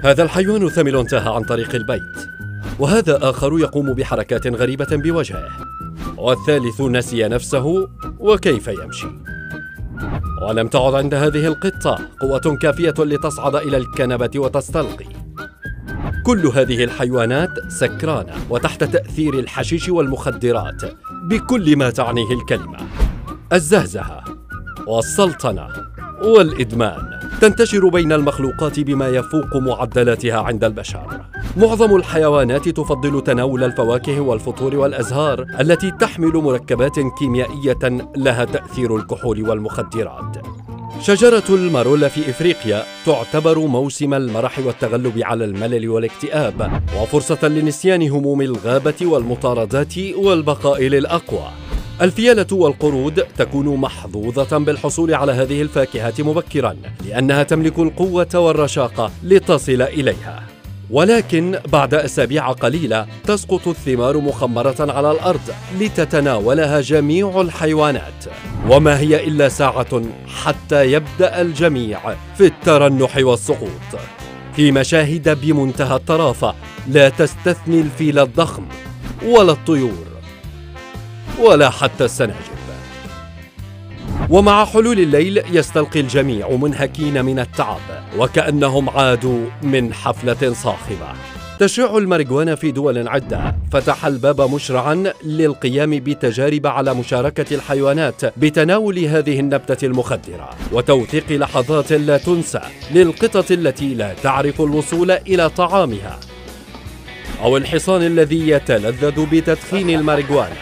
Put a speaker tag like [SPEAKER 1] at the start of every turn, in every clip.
[SPEAKER 1] هذا الحيوان ثمل انتهى عن طريق البيت، وهذا آخر يقوم بحركات غريبة بوجهه، والثالث نسي نفسه وكيف يمشي. ولم تعد عند هذه القطة قوة كافية لتصعد إلى الكنبة وتستلقي. كل هذه الحيوانات سكرانة وتحت تأثير الحشيش والمخدرات بكل ما تعنيه الكلمة. الزهزهة والسلطنة والإدمان تنتشر بين المخلوقات بما يفوق معدلاتها عند البشر. معظم الحيوانات تفضل تناول الفواكه والفطور والأزهار التي تحمل مركبات كيميائية لها تأثير الكحول والمخدرات. شجرة المارولا في إفريقيا تعتبر موسم المرح والتغلب على الملل والاكتئاب، وفرصة لنسيان هموم الغابة والمطاردات والبقاء للأقوى. الفيلة والقرود تكون محظوظة بالحصول على هذه الفاكهة مبكراً، لأنها تملك القوة والرشاقة لتصل إليها. ولكن بعد أسابيع قليلة تسقط الثمار مخمرة على الأرض لتتناولها جميع الحيوانات، وما هي إلا ساعة حتى يبدأ الجميع في الترنح والسقوط في مشاهد بمنتهى الطرافة لا تستثني الفيل الضخم ولا الطيور ولا حتى السناجب. ومع حلول الليل يستلقي الجميع منهكين من التعب وكأنهم عادوا من حفلة صاخبة. تشيع الماريجوانا في دول عدة فتح الباب مشرعا للقيام بتجارب على مشاركة الحيوانات بتناول هذه النبتة المخدرة، وتوثيق لحظات لا تنسى للقطط التي لا تعرف الوصول إلى طعامها، أو الحصان الذي يتلذذ بتدخين الماريجوانا،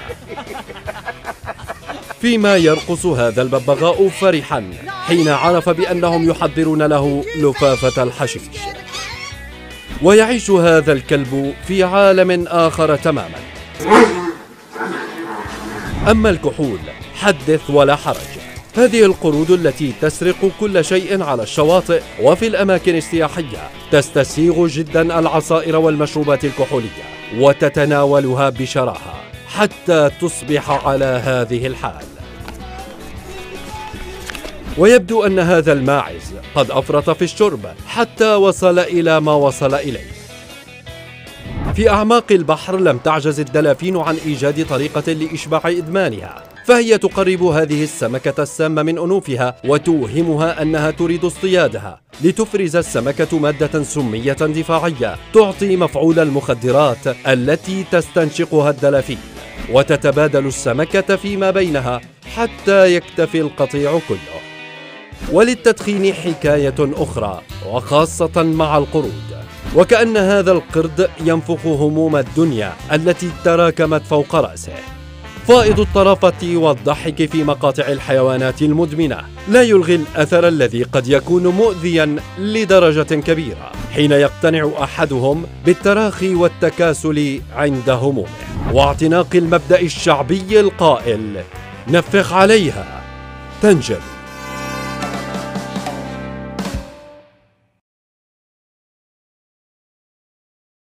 [SPEAKER 1] فيما يرقص هذا الببغاء فرحا حين عرف بأنهم يحضرون له لفافة الحشيش. ويعيش هذا الكلب في عالم آخر تماما. أما الكحول حدث ولا حرج. هذه القرود التي تسرق كل شيء على الشواطئ وفي الأماكن السياحية تستسيغ جدا العصائر والمشروبات الكحولية وتتناولها بشراهة حتى تصبح على هذه الحال. ويبدو أن هذا الماعز قد أفرط في الشرب حتى وصل إلى ما وصل إليه. في أعماق البحر لم تعجز الدلافين عن إيجاد طريقة لإشباع إدمانها، فهي تقرب هذه السمكة السامة من أنوفها وتوهمها أنها تريد اصطيادها، لتفرز السمكة مادة سمية دفاعية تعطي مفعول المخدرات التي تستنشقها الدلافين، وتتبادل السمكة فيما بينها حتى يكتفي القطيع كله. وللتدخين حكاية أخرى وخاصة مع القرود، وكأن هذا القرد ينفخ هموم الدنيا التي تراكمت فوق رأسه. فائض الطرافة والضحك في مقاطع الحيوانات المدمنة لا يلغي الأثر الذي قد يكون مؤذيا لدرجة كبيرة حين يقتنع أحدهم بالتراخي والتكاسل عند همومه، واعتناق المبدأ الشعبي القائل: نفخ عليها تنجلي.